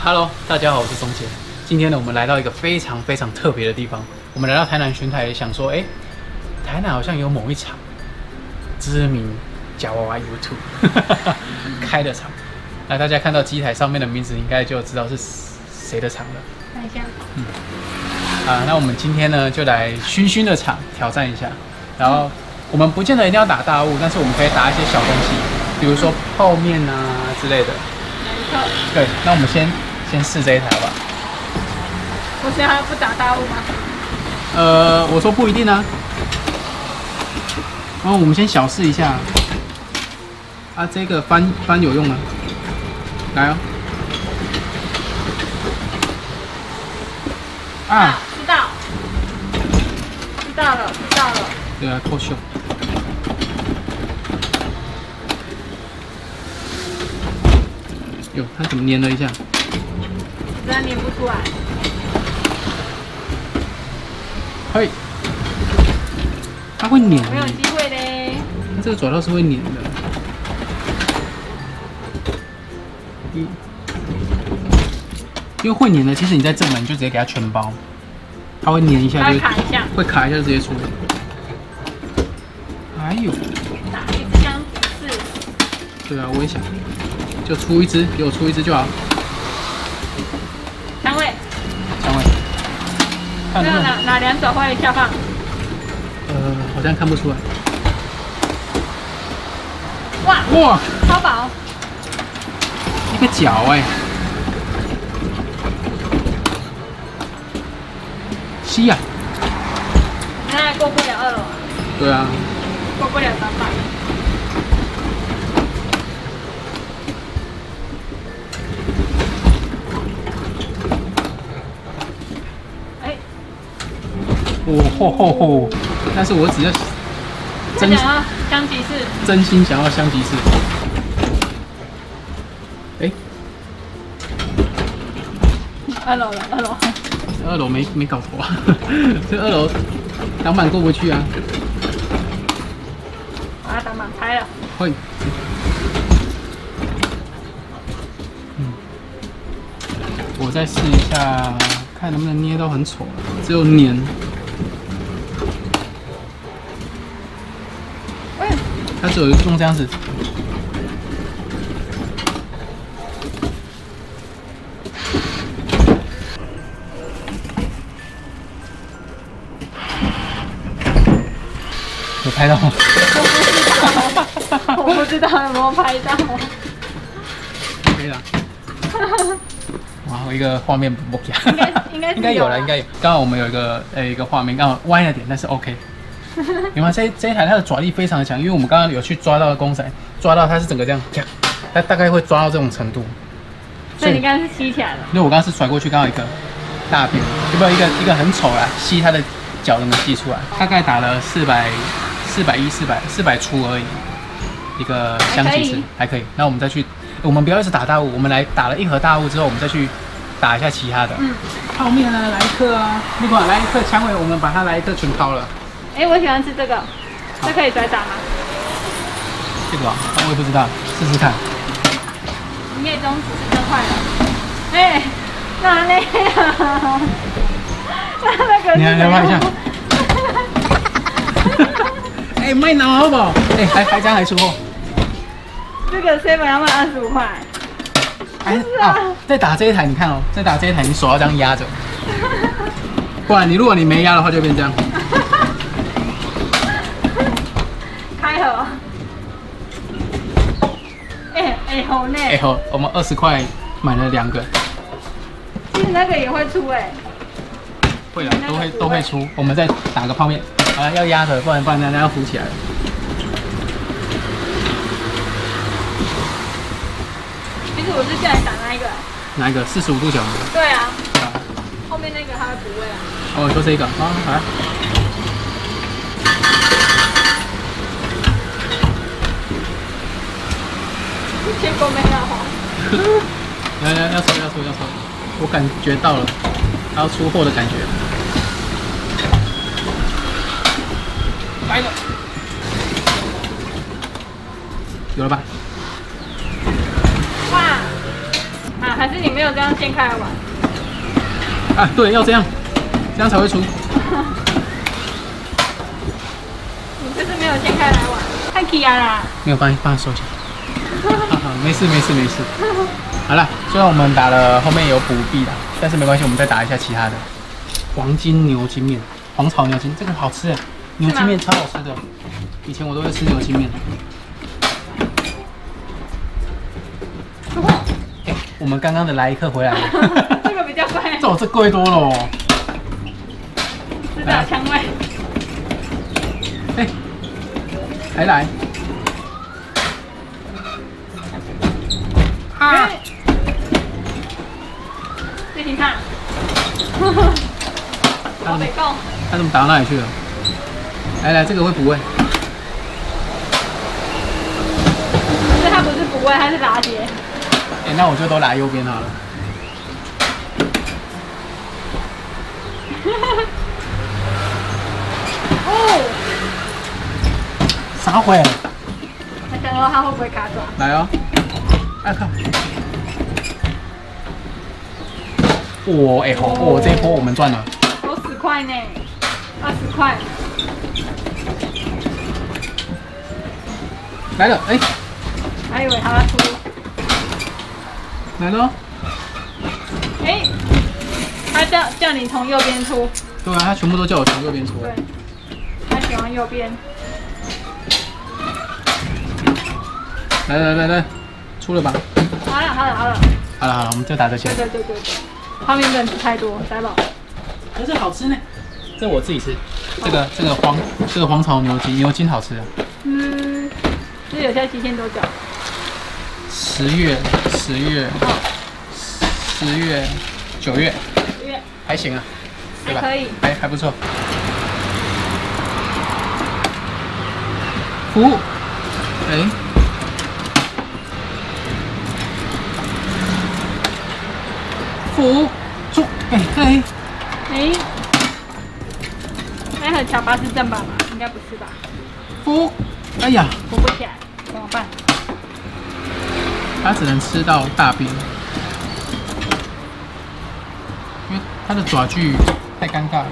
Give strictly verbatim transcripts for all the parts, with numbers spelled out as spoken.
Hello， 大家好，我是钟杰。今天呢，我们来到一个非常非常特别的地方。我们来到台南巡台，想说，哎、欸，台南好像有某一场知名夹娃娃 YouTube 开的场。那大家看到机台上面的名字，应该就知道是谁的场了。 看一下。 嗯。啊，那我们今天呢，就来熏熏的场挑战一下。然后我们不见得一定要打大物，但是我们可以打一些小东西，比如说泡面啊之类的。 没错。 对，那我们先。先试这一台吧。 我现在不打大物吗？ 呃，我说不一定啊。然后我们先小试一下。啊，这个翻翻有用吗？来哦。啊， 知道，知道了，知道了。 对啊，扣袖。哟，它怎么粘了一下？ 实在粘不出来。 嘿，它会粘。 没有机会嘞。 它这个爪套是会粘的。嗯。因为会粘的，其实你在正门就直接给它全包，它会粘一下就卡一下， 会卡一下就直接出。哎呦！ 打一支香吉士。 对啊，我也想，就出一支，给我出一支就好。 香味， 香味，看哪哪哪两种会下放？ 呃，好像看不出来。 哇哇，超薄， 一个角哎、欸，吸呀、啊！ 那还过不了二楼。 对啊， 过不了三百。 哦吼吼吼！但是我只要真想要香吉士， 真心想要香吉士。哎、欸， 二楼了，二楼。 二楼没没搞头啊！这二楼挡板过不去啊！ 把它挡板拆了。 会。嗯，我再试一下，看能不能捏到很丑，只有粘。它只有用这样子，有拍到吗？ 我不知道，我不知道有没有拍到。 可以了。哇，我一个画面不假。 应该应该应该有了，应该有。刚好我们有一个呃一个画面，刚好歪了点，但是 OK。你看这这一台它的爪力非常的强，因为我们刚刚有去抓到公仔，抓到它是整个这样，它大概会抓到这种程度。 所以你刚刚是吸起来了？ 因为我刚刚是甩过去，刚好一个大片，有没有一个一个很丑啦，吸它的脚能吸出来。大概打了四百四百一四百四百出而已，一个香吉士还可以。那我们再去，我们不要一直打大物，我们来打了一盒大物之后，我们再去打一下其他的。嗯，泡面啊，来一克啊，那个来一克蔷薇，我们把它来一克全抛了。 哎、欸，我喜欢吃这个，这可以甩打吗？ 这个啊，我也不知道，试试看。 营业中只是这块了。哎、欸，哪里啊？那那个， 你来来拍一下。哎、欸，卖脑好不好？哎、欸，还还这样还出货。 这个 seven 要卖二十五块。 哎啊！再打这一台，你看哦，再打这一台，你手要这样压着，不然你如果你没压的话，就变这样。 开盒。哎哎好呢。 哎好，我们二十块买了两个。 其实那个也会出哎。 会啦，都会都会出。我们再打个泡面，啊，要压的，不然不然大家要浮起来了。 其实我是叫你打那一个。 哪一个？四十五度角吗？ 对啊。后面那个它会补位啊。 哦，就这个啊，好来。 结果没有。 来来，要收要收要收，我感觉到了，它要出货的感觉。来了，有了吧？ 哇！啊，还还是你没有这样掀开来玩？ 啊，对，要这样，这样才会出。 你就是没有掀开来玩，太气啊啦！ 没有关系，帮他收起来。好好，没事没事没事。好了，虽然我们打了后面有补币啦，但是没关系，我们再打一下其他的。黄金牛筋面，黄炒牛筋，这个好吃哎，牛筋面超好吃的。以前我都会吃牛筋面。哎，我们刚刚的来一客回来了。 这个比较贵。 这我这贵多了哦。 是打枪味。 哎，还来。啊！ 自己看。我得够。 他怎么打到那里去了？来来，这个会补位。 所以它不是补位，它是打结。 哎，那我就都打右边好了。 哦。 啥鬼？ 还想说它会不会卡爪？ 来哦！哎靠！哇，哎吼，哦，这一波我们赚了。 有十块呢，二十块。 来了，哎， 还以为他要出。 来了哦。 哎，他叫叫你从右边出。 对啊，他全部都叫我从右边出。 对，他喜欢右边。 来来来来，出了吧？ 好了好了好了。 好了好了，我们就打这些。 对对对对对，泡面不能吃太多，塞饱。 可是好吃呢，这我自己吃。这个这个黄这个黄炒牛筋，牛筋好吃啊。 嗯，这有效期限多久？ 十月、十月、十月、九月， 九月还行啊，对吧？ 还可以， 还还不错。服务，哎。服出，哎哎哎，那和乔巴是正版吗？应该不是吧？ 服，哎呀， 扶不起来，怎么办？ 他只能吃到大兵，因为他的爪距太尴尬了。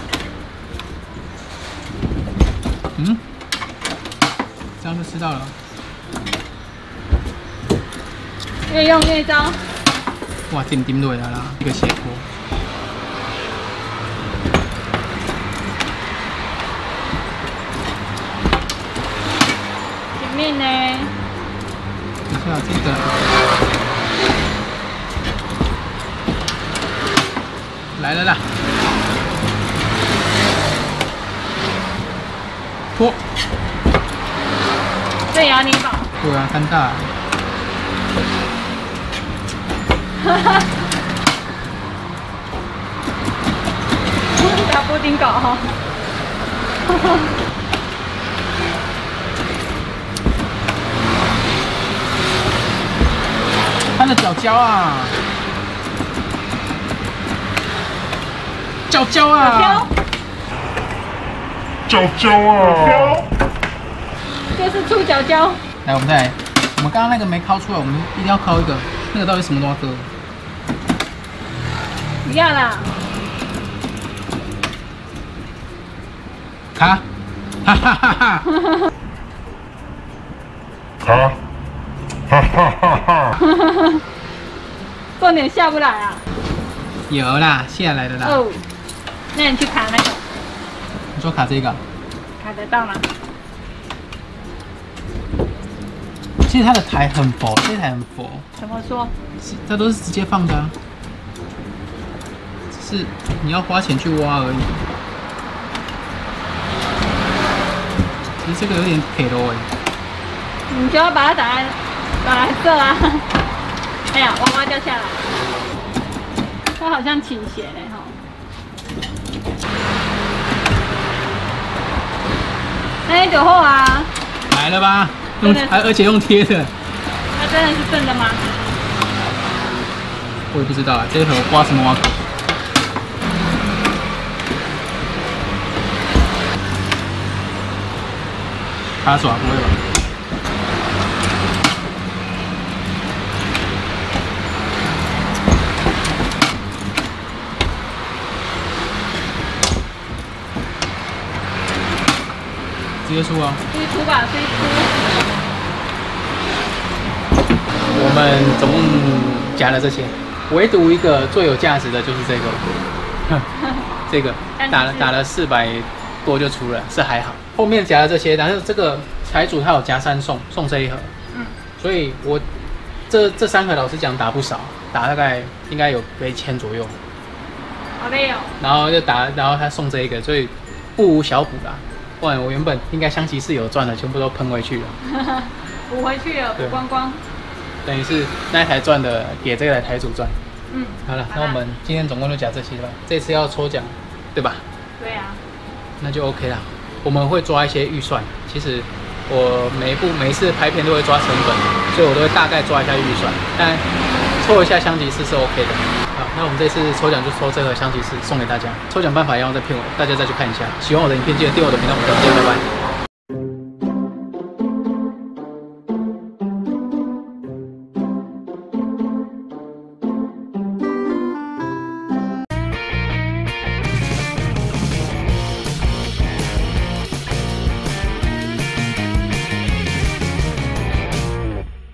嗯，这样就吃到了。 越用越糟。 哇，点点落来啦，一个斜坡。 前面呢？ 等一下，这个来了啦！坡， 这也要你保。 对啊，尴尬。 哈哈，打布丁搞哈，哈哈， 他的脚胶啊，脚胶啊， 脚胶啊， 就是出脚胶。 来，我们再来，我们刚刚那个没敲出来，我们一定要敲一个。那个到底什么东西？ 不要啦！ 卡，哈哈哈哈！ 卡，哈哈哈哈！ 重点下不来啊！ 有啦，下来的啦。 哦，那你去卡那个。 你说卡这个？ 卡得到吗？ 其实它的台很佛，这台很佛。 怎么说？ 它都是直接放的啊，只是你要花钱去挖而已。其实这个有点铁咯哎。 你就要把它打在打来这啊！哎呀，娃娃掉下来，它好像倾斜嘞哈。那一朵后啊！ 来了吧？用还而且用贴的。 那真的是正的吗？ 我也不知道啊，这一盒挖什么挖？卡爪不会吧？ 直接出啊！ 继续出吧，继续出。 我们总共夹了这些，唯独一个最有价值的就是这个，这个打了打了四百多就出了，是还好。后面夹了这些，但是这个财主他有夹三送，送这一盒，嗯，所以我这这三盒老实讲打不少，打大概应该有个一千左右。 好累哦。然后就打，然后他送这一个，所以不无小补啦。不然我原本应该香吉士有赚的，全部都喷回去了， 补回去了，补光光。 等于是那一台赚的给这台台主赚。 嗯， 好了，那我们今天总共就夹这些了。这次要抽奖，对吧？ 对啊。那就 OK 啦。我们会抓一些预算，其实我每一部每一次拍片都会抓成本，所以我都会大概抓一下预算，但抽一下香吉士是 OK 的。好，那我们这次抽奖就抽这个香吉士送给大家。抽奖办法一样在片尾，大家再去看一下。喜欢我的影片，记得订阅我的频道，我们再见，拜拜。